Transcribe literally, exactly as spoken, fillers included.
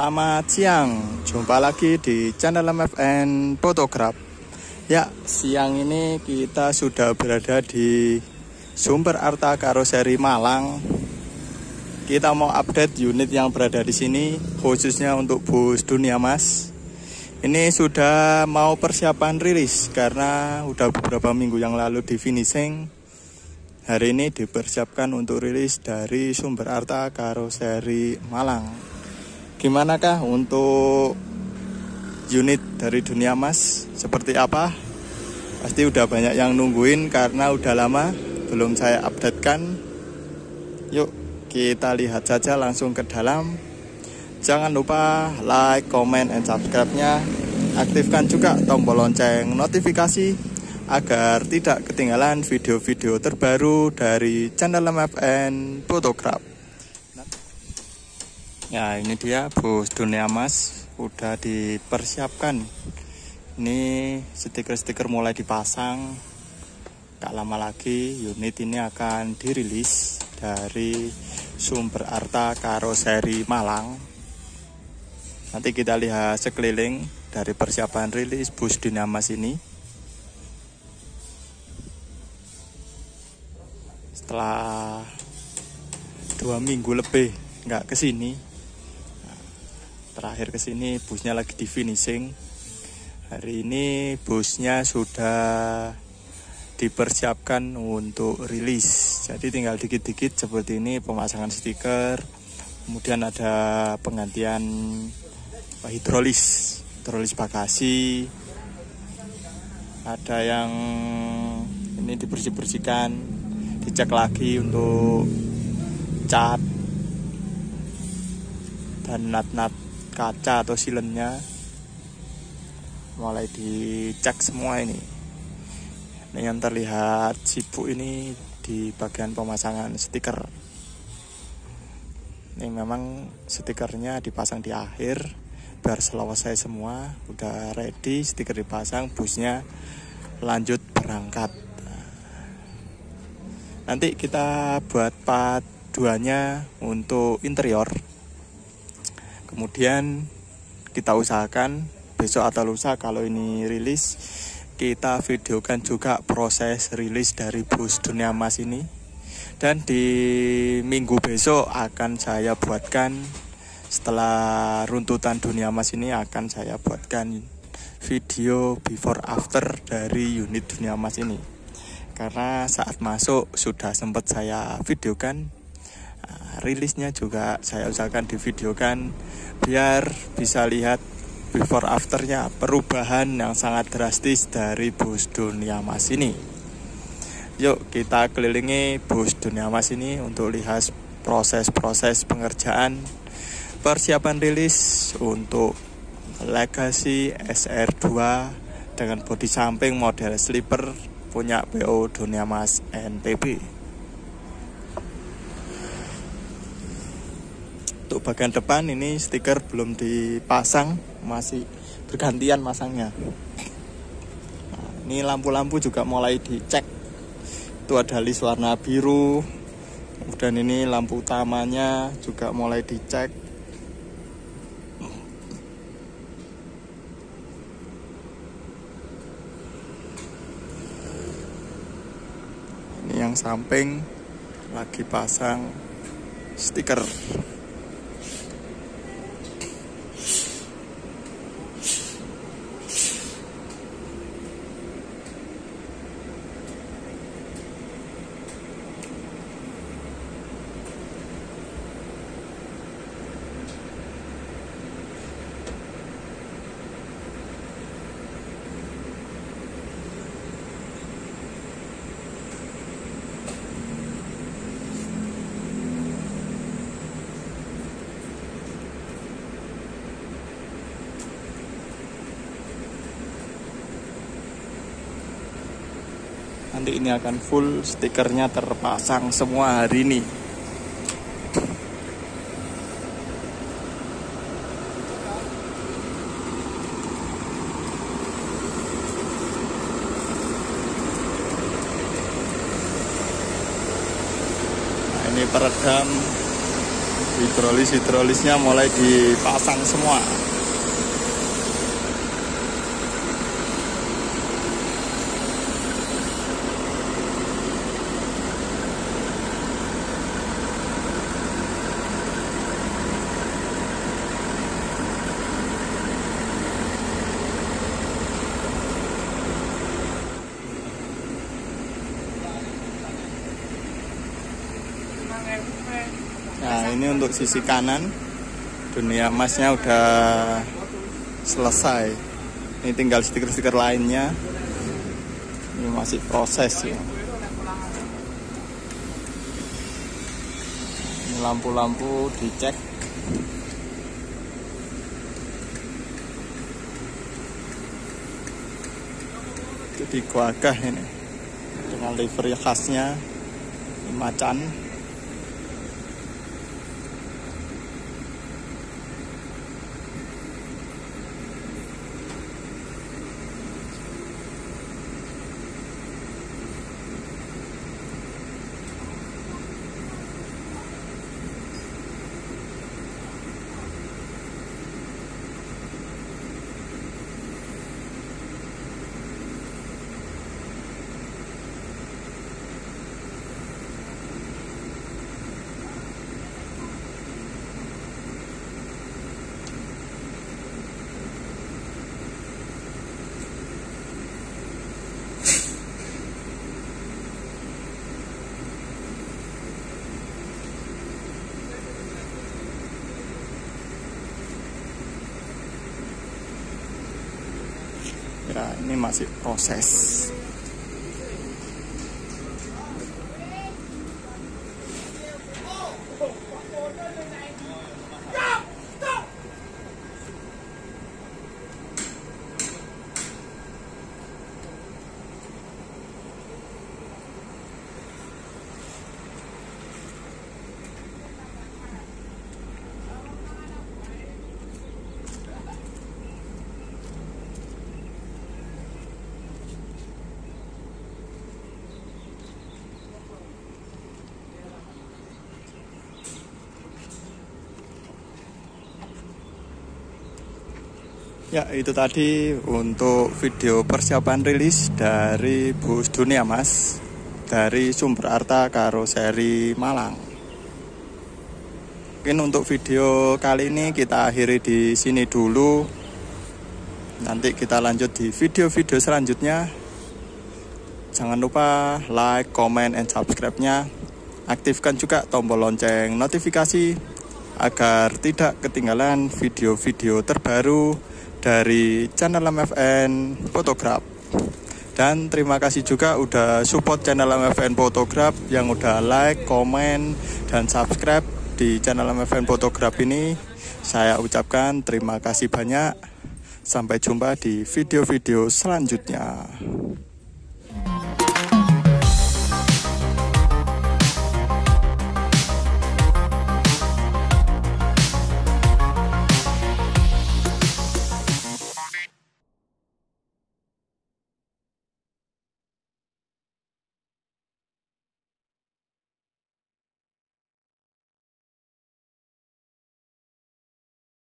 Selamat siang, jumpa lagi di channel M F N Photograph. Ya, siang ini kita sudah berada di Sumber Arta Karoseri Malang. Kita mau update unit yang berada di sini, khususnya untuk bus Dunia Mas. Ini sudah mau persiapan rilis karena udah beberapa minggu yang lalu di finishing. Hari ini dipersiapkan untuk rilis dari Sumber Arta Karoseri Malang. Gimanakah untuk unit dari Dunia Mas? Seperti apa? Pasti udah banyak yang nungguin karena udah lama belum saya updatekan. Yuk kita lihat saja langsung ke dalam. Jangan lupa like, comment, and subscribe-nya. Aktifkan juga tombol lonceng notifikasi agar tidak ketinggalan video-video terbaru dari channel M F N Photograph. Ya, ini dia bus Dunia Mas, udah dipersiapkan. Ini stiker-stiker mulai dipasang. Gak lama lagi unit ini akan dirilis dari Sumber Arta Karoseri Malang. Nanti kita lihat sekeliling dari persiapan rilis bus Dunia Mas ini. Setelah dua minggu lebih nggak kesini, nah, terakhir kesini busnya lagi di finishing. Hari ini busnya sudah dipersiapkan untuk rilis, jadi tinggal dikit-dikit seperti ini, pemasangan stiker, kemudian ada penggantian hidrolis, hidrolis bagasi, ada yang ini dibersih-bersihkan, dicek lagi untuk cat dan nat-nat kaca atau silennya mulai dicek semua. Ini ini yang terlihat sibuk ini di bagian pemasangan stiker. Ini memang stikernya dipasang di akhir biar selesai semua, udah ready, stiker dipasang, busnya lanjut berangkat. Nanti kita buat part dua-nya untuk interior. Kemudian kita usahakan besok atau lusa kalau ini rilis, kita videokan juga proses rilis dari bus Dunia Mas ini. Dan di minggu besok akan saya buatkan, setelah runtutan Dunia Mas ini akan saya buatkan video before after dari unit Dunia Mas ini. Karena saat masuk sudah sempat saya videokan, nah, rilisnya juga saya usahakan divideokan biar bisa lihat before afternya, perubahan yang sangat drastis dari bus Dunia Mas ini. Yuk kita kelilingi bus Dunia Mas ini untuk lihat proses-proses pengerjaan persiapan rilis untuk Legacy S R dua dengan bodi samping model sleeper punya P O Dunia Mas N P B. Untuk bagian depan ini stiker belum dipasang, masih bergantian masangnya. Nah, ini lampu-lampu juga mulai dicek. Itu ada list warna biru. Kemudian ini lampu utamanya juga mulai dicek. Yang samping lagi pasang stiker. Nanti ini akan full stikernya terpasang semua hari ini. Nah, ini peredam Hidrolis hidrolisnya mulai dipasang semua. Nah, ini untuk sisi kanan, dunia emasnya udah selesai. Ini tinggal stiker-stiker lainnya. Ini masih proses ya. Ini lampu-lampu dicek. Itu di Gagah ini, dengan livery khasnya, ini macan. Ya, ini masih proses. Ya, itu tadi untuk video persiapan rilis dari bus Dunia Emas dari Sumber Arta Karoseri Malang. Mungkin untuk video kali ini kita akhiri di sini dulu. Nanti kita lanjut di video-video selanjutnya. Jangan lupa like, comment, and subscribe-nya. Aktifkan juga tombol lonceng notifikasi agar tidak ketinggalan video-video terbaru dari channel M F N Photograph. Dan terima kasih juga udah support channel M F N Photograph yang udah like, komen, dan subscribe di channel M F N Photograph ini. Saya ucapkan terima kasih banyak. Sampai jumpa di video-video selanjutnya.